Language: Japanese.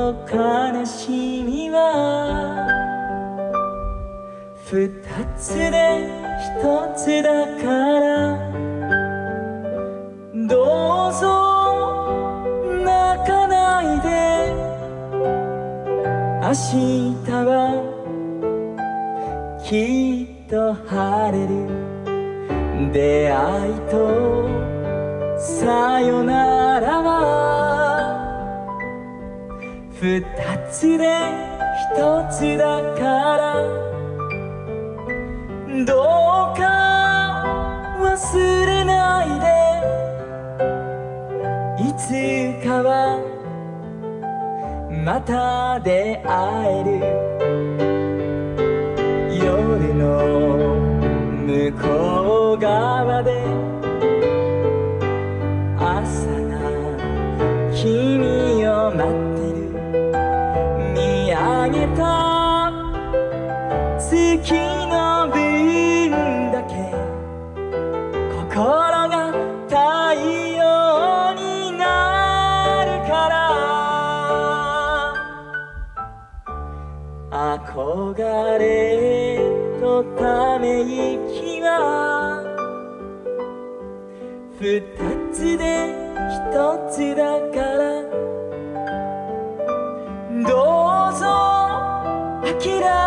と悲しみは二つで一つだからどうぞ泣かないで明日はきっと晴れる出会いとさよならは二つで一つだからどうか忘れないでいつかはまた出会える夜の向こう側で朝が君を待ってる見上げた月の分だけ心が太陽になるから憧れとため息は二つで一つだからどうぞ諦